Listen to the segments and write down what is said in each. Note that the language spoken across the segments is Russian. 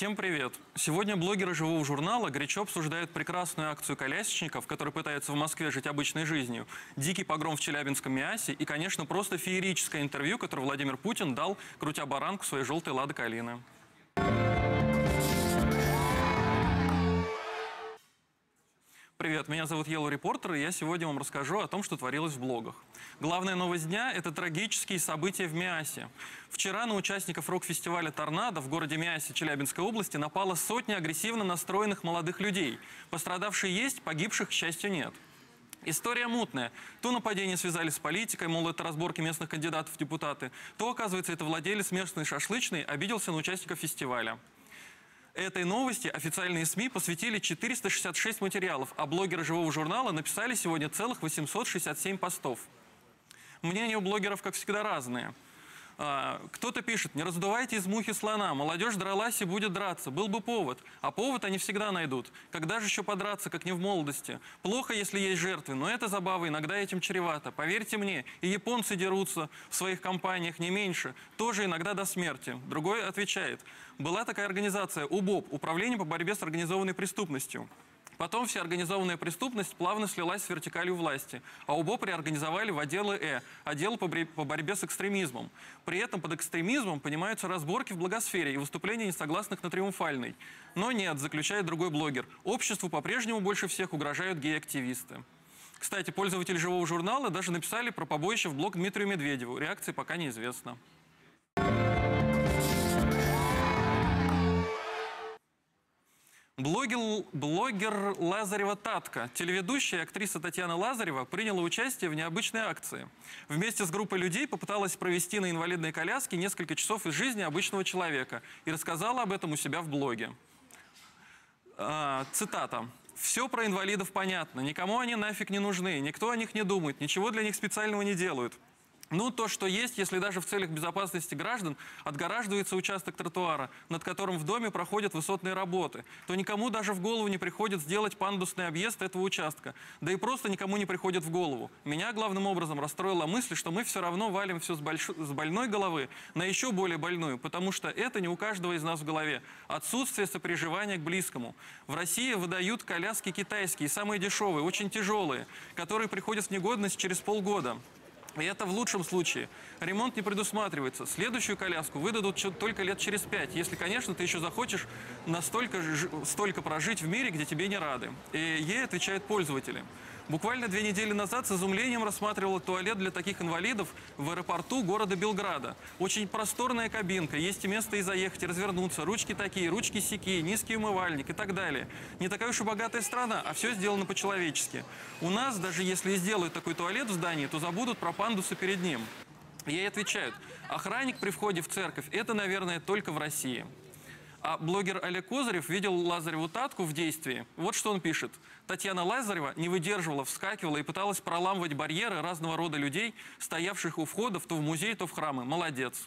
Всем привет! Сегодня блогеры «Живого журнала» горячо обсуждают прекрасную акцию колясочников, которые пытаются в Москве жить обычной жизнью, дикий погром в Челябинском МИАСе и, конечно, просто феерическое интервью, которое Владимир Путин дал, крутя баранку своей желтой «Лады Калины». Привет, меня зовут Yellow Reporter, и я сегодня вам расскажу о том, что творилось в блогах. Главная новость дня – это трагические события в МИАСе. Вчера на участников рок-фестиваля «Торнадо» в городе Миасе Челябинской области напало сотни агрессивно настроенных молодых людей. Пострадавшие есть, погибших, к счастью, нет. История мутная. То нападение связали с политикой, мол, это разборки местных кандидатов в депутаты, то, оказывается, это владелец местной шашлычной обиделся на участников фестиваля. Этой новости официальные СМИ посвятили 466 материалов, а блогеры «Живого журнала» написали сегодня целых 867 постов. Мнения у блогеров, как всегда, разные. Кто-то пишет: не раздувайте из мухи слона, молодежь дралась и будет драться, был бы повод. А повод они всегда найдут. Когда же еще подраться, как не в молодости? Плохо, если есть жертвы, но это забава иногда этим чревато. Поверьте мне, и японцы дерутся в своих компаниях не меньше, тоже иногда до смерти. Другой отвечает: была такая организация УБОП, Управление по борьбе с организованной преступностью. Потом вся организованная преступность плавно слилась с вертикалью власти, а УБОП реорганизовали в отделы отдел по борьбе с экстремизмом. При этом под экстремизмом понимаются разборки в благосфере и выступления несогласных на Триумфальной. Но нет, заключает другой блогер, обществу по-прежнему больше всех угрожают гей-активисты. Кстати, пользователи «Живого журнала» даже написали про побоище в блог Дмитрию Медведеву. Реакции пока неизвестна. Блогер Лазарева Татка, телеведущая и актриса Татьяна Лазарева, приняла участие в необычной акции. Вместе с группой людей попыталась провести на инвалидной коляске несколько часов из жизни обычного человека и рассказала об этом у себя в блоге. Цитата. «Все про инвалидов понятно, никому они нафиг не нужны, никто о них не думает, ничего для них специального не делают. Ну, то, что есть, если даже в целях безопасности граждан отгораживается участок тротуара, над которым в доме проходят высотные работы, то никому даже в голову не приходит сделать пандусный объезд этого участка. Да и просто никому не приходит в голову. Меня главным образом расстроила мысль, что мы все равно валим все с больной головы на еще более больную, потому что это не у каждого из нас в голове. Отсутствие сопереживания к близкому. В России выдают коляски китайские, самые дешевые, очень тяжелые, которые приходят в негодность через полгода. И это в лучшем случае. Ремонт не предусматривается. Следующую коляску выдадут только лет через 5, если, конечно, ты еще захочешь столько прожить в мире, где тебе не рады. И ей отвечают пользователи. Буквально 2 недели назад с изумлением рассматривала туалет для таких инвалидов в аэропорту города Белграда. Очень просторная кабинка, есть и место и заехать, и развернуться. Ручки такие, ручки сякие, низкий умывальник и так далее. Не такая уж и богатая страна, а все сделано по-человечески. У нас, даже если и сделают такой туалет в здании, то забудут про пандусы перед ним. Ей отвечают: охранник при входе в церковь – это, наверное, только в России. А блогер Олег Козырев видел Лазареву Татку в действии. Вот что он пишет. Татьяна Лазарева не выдерживала, вскакивала и пыталась проламывать барьеры разного рода людей, стоявших у входов то в музей, то в храмы. Молодец.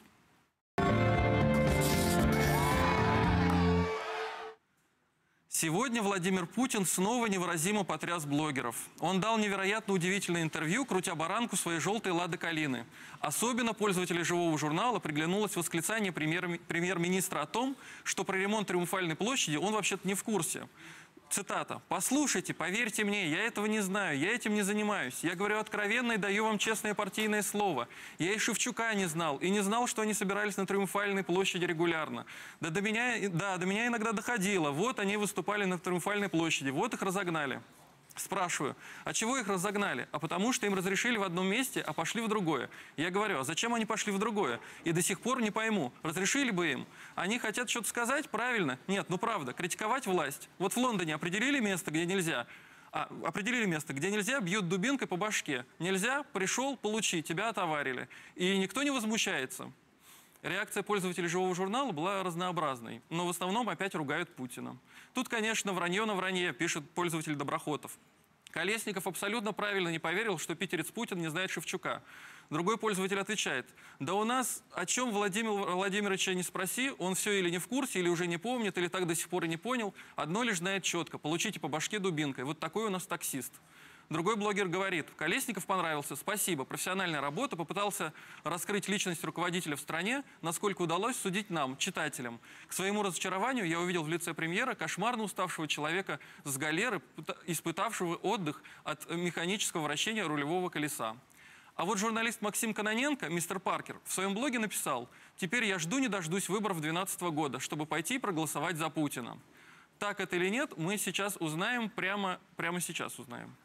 Сегодня Владимир Путин снова невыразимо потряс блогеров. Он дал невероятно удивительное интервью, крутя баранку своей желтой «Лады Калины». Особенно пользователям «Живого журнала» приглянулось восклицание премьер-министра о том, что про ремонт Триумфальной площади он вообще-то не в курсе. Цитата. «Послушайте, поверьте мне, я этого не знаю, я этим не занимаюсь. Я говорю откровенно и даю вам честное партийное слово. Я и Шевчука не знал, и не знал, что они собирались на Триумфальной площади регулярно. Да, до меня иногда доходило. Вот они выступали на Триумфальной площади, вот их разогнали». Спрашиваю, а чего их разогнали? А потому что им разрешили в одном месте, а пошли в другое. Я говорю, а зачем они пошли в другое? И до сих пор не пойму, разрешили бы им? Они хотят что-то сказать? Правильно? Нет, ну правда, критиковать власть. Вот в Лондоне определили место, где нельзя. Определили место, где нельзя, бьют дубинкой по башке. Нельзя, пришел, получи, тебя отоварили. И никто не возмущается. Реакция пользователей «Живого журнала» была разнообразной, но в основном опять ругают Путина. Тут, конечно, вранье на вранье, пишет пользователь Доброхотов. Колесников абсолютно правильно не поверил, что питерец Путин не знает Шевчука. Другой пользователь отвечает: да у нас о чем Владимир Владимировича не спроси, он все или не в курсе, или уже не помнит, или так до сих пор и не понял. Одно лишь знает четко: получите по башке дубинкой. Вот такой у нас таксист. Другой блогер говорит: Колесников понравился, спасибо, профессиональная работа, попытался раскрыть личность руководителя в стране, насколько удалось судить нам, читателям. К своему разочарованию я увидел в лице премьера кошмарно уставшего человека с галеры, испытавшего отдых от механического вращения рулевого колеса. А вот журналист Максим Кононенко, мистер Паркер, в своем блоге написал: «Теперь я жду не дождусь выборов 2012 года, чтобы пойти проголосовать за Путина». Так это или нет, мы сейчас узнаем, прямо сейчас узнаем.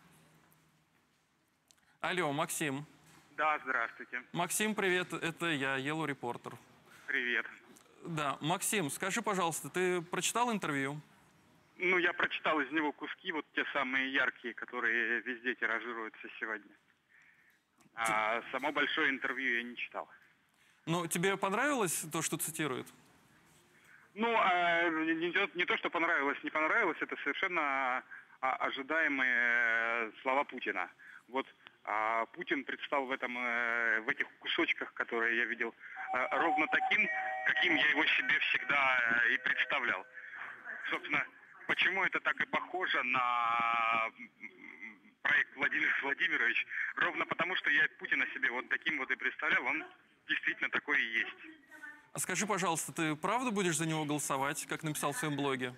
Алло, Максим. Да, здравствуйте. Максим, привет, это я, Yellow Reporter. Привет. Да, Максим, скажи, пожалуйста, ты прочитал интервью? Ну, я прочитал из него куски, вот те самые яркие, которые везде тиражируются сегодня. А само большое интервью я не читал. Ну, тебе понравилось то, что цитирует? Ну, не то, что понравилось, не понравилось, это совершенно ожидаемые слова Путина. Вот Путин предстал в этих кусочках, которые я видел, ровно таким, каким я его себе всегда и представлял. Собственно, почему это так и похоже на проект Владимир Владимирович? Ровно потому, что я Путина себе вот таким вот и представлял, он действительно такой и есть. А скажи, пожалуйста, ты правда будешь за него голосовать, как написал в своем блоге?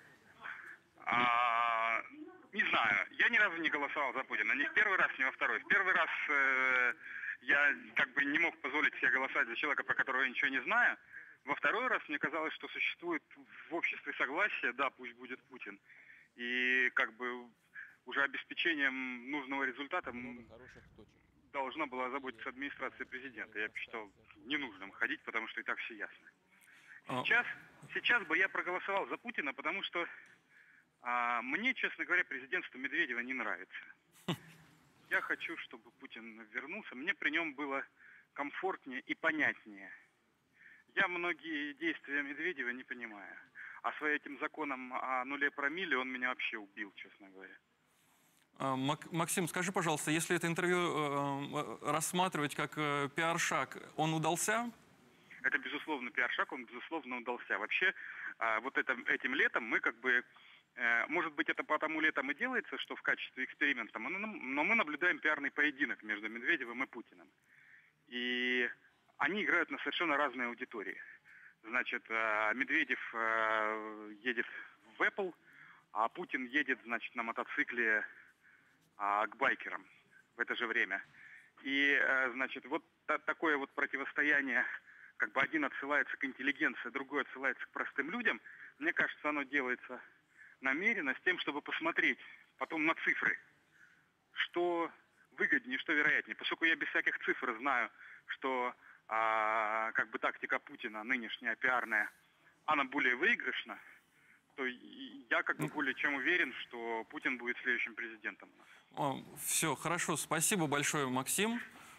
Не знаю. Я ни разу не голосовал за Путина. Ни в первый раз, ни во второй. В первый раз я как бы не мог позволить себе голосовать за человека, про которого я ничего не знаю. Во второй раз мне казалось, что существует в обществе согласие, да, пусть будет Путин. И как бы уже обеспечением нужного результата должна была озаботиться администрация президента. Я считал ненужным ходить, потому что и так все ясно. Сейчас бы я проголосовал за Путина, потому что мне, честно говоря, президентство Медведева не нравится. Я хочу, чтобы Путин вернулся. Мне при нем было комфортнее и понятнее. Я многие действия Медведева не понимаю. А своим этим законом о нуле промилле он меня вообще убил, честно говоря. Максим, скажи, пожалуйста, если это интервью рассматривать как пиар-шаг, он удался? Это, безусловно, пиар-шаг, он, безусловно, удался. Вообще, вот этим летом мы как бы, может быть, это потому летом и делается, что в качестве эксперимента, но мы наблюдаем пиарный поединок между Медведевым и Путиным. И они играют на совершенно разные аудитории. Значит, Медведев едет в Apple, а Путин едет, значит, на мотоцикле к байкерам в это же время. И, значит, вот такое вот противостояние, как бы один отсылается к интеллигенции, другой отсылается к простым людям, мне кажется, оно делается намеренно с тем, чтобы посмотреть потом на цифры, что выгоднее, что вероятнее. Поскольку я без всяких цифр знаю, что как бы тактика Путина нынешняя, пиарная, она более выигрышна, то я как бы более чем уверен, что Путин будет следующим президентом у нас. Все, хорошо. Спасибо большое, Максим.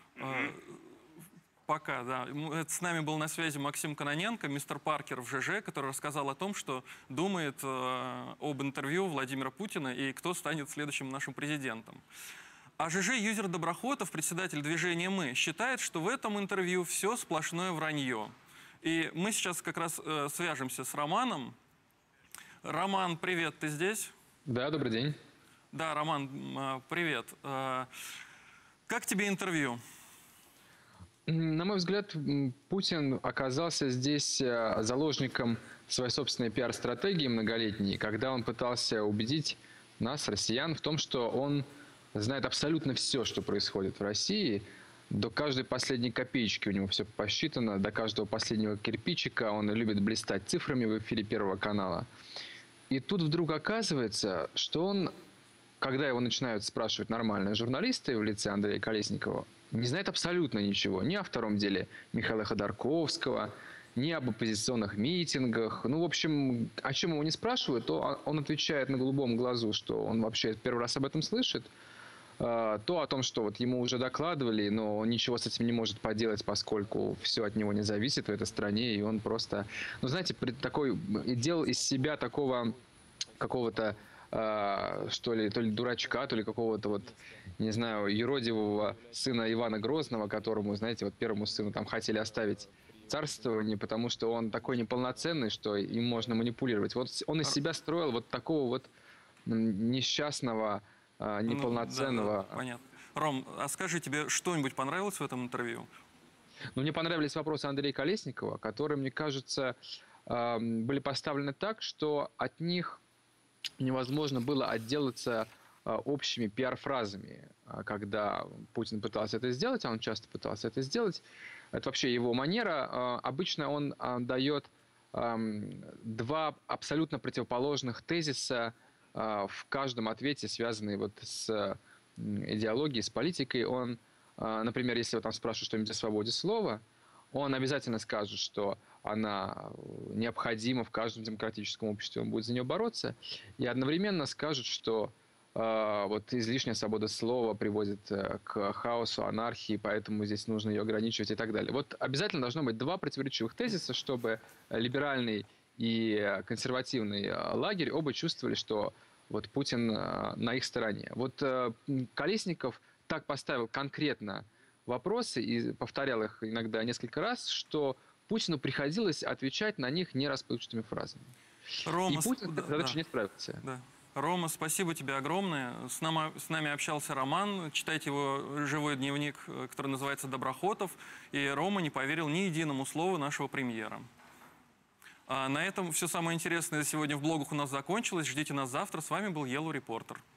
Пока, да. С нами был на связи Максим Кононенко, мистер Паркер в ЖЖ, который рассказал о том, что думает об интервью Владимира Путина и кто станет следующим нашим президентом. А ЖЖ-юзер Доброхотов, председатель движения «Мы», считает, что в этом интервью все сплошное вранье. И мы сейчас как раз свяжемся с Романом. Роман, привет, ты здесь? Да, добрый день. Да, Роман, привет. Как тебе интервью? На мой взгляд, Путин оказался здесь заложником своей собственной пиар-стратегии многолетней, когда он пытался убедить нас, россиян, в том, что он знает абсолютно все, что происходит в России. До каждой последней копеечки у него все посчитано, до каждого последнего кирпичика. Он любит блистать цифрами в эфире Первого канала. И тут вдруг оказывается, что он, когда его начинают спрашивать нормальные журналисты в лице Андрея Колесникова, не знает абсолютно ничего. Ни о втором деле Михаила Ходорковского, ни об оппозиционных митингах. Ну, в общем, о чем его не спрашивают, то он отвечает на голубом глазу, что он вообще первый раз об этом слышит. То о том, что вот ему уже докладывали, но он ничего с этим не может поделать, поскольку все от него не зависит в этой стране, и он просто, ну, знаете, делал из себя такого какого-то, что ли, то ли дурачка, то ли какого-то вот, не знаю, юродивого сына Ивана Грозного, которому, знаете, вот первому сыну там хотели оставить царствование, потому что он такой неполноценный, что им можно манипулировать. Вот он из себя строил вот такого вот несчастного неполноценного. Да, понятно. Ром, а скажи, тебе что-нибудь понравилось в этом интервью? Но мне понравились вопросы Андрея Колесникова, которые, мне кажется, были поставлены так, что от них невозможно было отделаться общими пиар-фразами. Когда Путин пытался это сделать, а он часто пытался это сделать, это вообще его манера. Обычно он дает два абсолютно противоположных тезиса в каждом ответе, связанные вот с идеологией, с политикой. Он, например, если его там спрашивают что-нибудь о свободе слова, он обязательно скажет, что она необходима в каждом демократическом обществе, он будет за нее бороться, и одновременно скажет, что вот излишняя свобода слова приводит к хаосу, анархии, поэтому здесь нужно ее ограничивать и так далее. Вот обязательно должно быть два противоречивых тезиса, чтобы либеральный и консервативный лагерь оба чувствовали, что вот Путин на их стороне. Вот Колесников так поставил конкретно вопросы и повторял их иногда несколько раз, что Путину приходилось отвечать на них нерасплывчатыми фразами. Рома, и Путин с этой задачей не справился. Да. Рома, спасибо тебе огромное. С нами общался Роман. Читайте его живой дневник, который называется «Доброхотов». И Рома не поверил ни единому слову нашего премьера. А на этом все самое интересное сегодня в блогах у нас закончилось. Ждите нас завтра. С вами был Yellow Reporter.